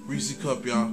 Reece'cee Cup, y'all.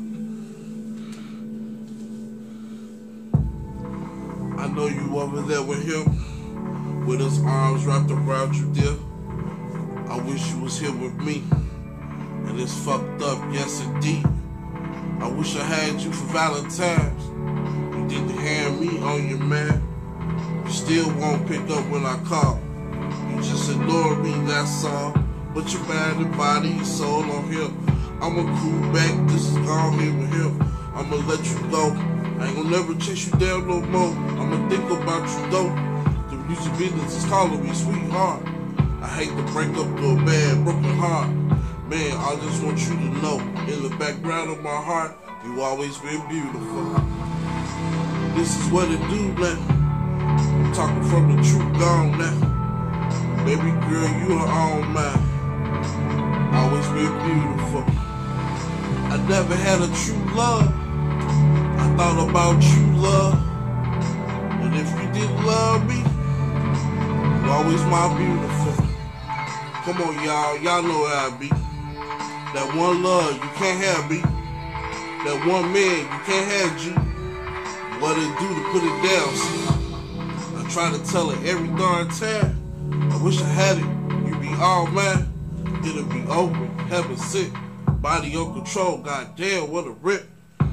I know you over there with him, with his arms wrapped around you, dear. I wish you was here with me, and it's fucked up, yes indeed. I wish I had you for Valentine's. You didn't have me on your man. You still won't pick up when I call. You just ignore me, that's all. But your mind and body, your soul on here. I'ma cool back, this is gone here with him. I'ma let you go. I ain't gonna never chase you down no more. I'ma think about you though. The music business is calling me sweetheart. I hate to break up to a bad, broken heart. Man, I just want you to know, in the background of my heart, you always been beautiful. This is what it do now. I'm talking from the truth gone now. Baby girl, you are on mine. Always been beautiful. I never had a true love. I thought about you, love. And if you didn't love me, you always my beautiful. Come on, y'all know how I be. That one love, you can't have me. That one man, you can't have you. What it do to put it down, see? I try to tell it every darn time. I wish I had it. You be all mine. It'll be over. Heaven sick. Body on control. Goddamn, what a rip.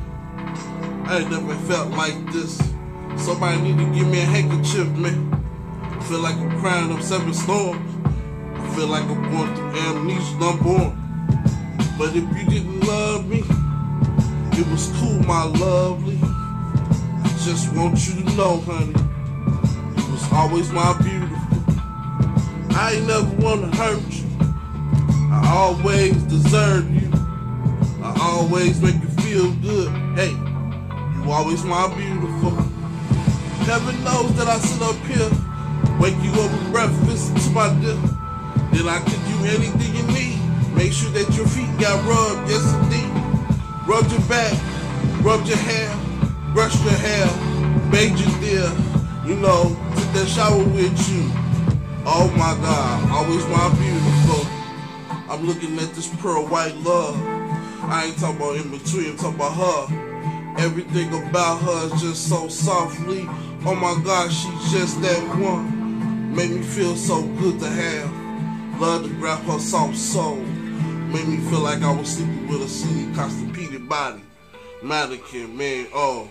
I ain't never felt like this. Somebody need to give me a handkerchief, man. I feel like I'm crying up 7 storms. I feel like I'm going through amnesia, unborn. But if you didn't love me, it was cool, my lovely. I just want you to know, honey, you was always my beautiful. I ain't never wanna hurt you. I always deserve you. I always make you feel good. Hey, you always my beautiful. Heaven knows that I sit up here, wake you up with breakfast to my dinner. Then I could do anything you need. Make sure that your feet got rubbed, yes indeed. Rub your back, rub your hair, brush your hair, bathe your dear. You know, take that shower with you. Oh my God, always my beautiful. I'm looking at this pearl white love. I ain't talking about in between, I'm talking about her. Everything about her is just so softly. Oh my God, she's just that one. Made me feel so good to have. Love to grab her soft soul. Made me feel like I was sleeping with a silly, constipated body. Mannequin, man, oh.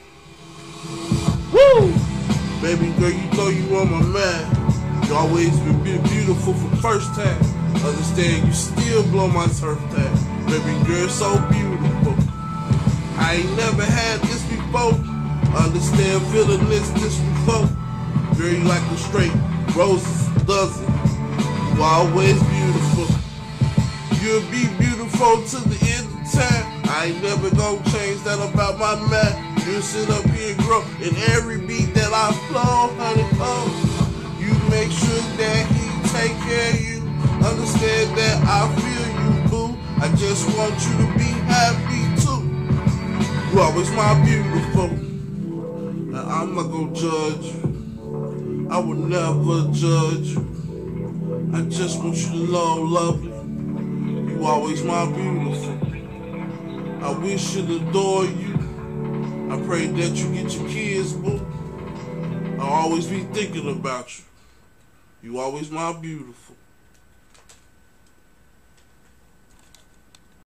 Woo! Baby girl, you know you on my mind. You always been beautiful from first time. Understand you still blow my turf tag. Baby girl, so beautiful. I ain't never had this before. Understand feeling this before. Girl, you like a straight roses dozen. You always beautiful. You'll be beautiful to the end of time. I ain't never gonna change that about my man. You sit up here and grow in every beat that I flow, honey. Oh, you make sure that he take care of you. Understand that I feel you, boo. I just want you to be happy too. You always my beautiful. Now I'm not gonna judge you. I would never judge you. I just want you to know, lovely, you always my beautiful. I wish to adore you. I pray that you get your kids, boo. I'll always be thinking about you. You always my beautiful.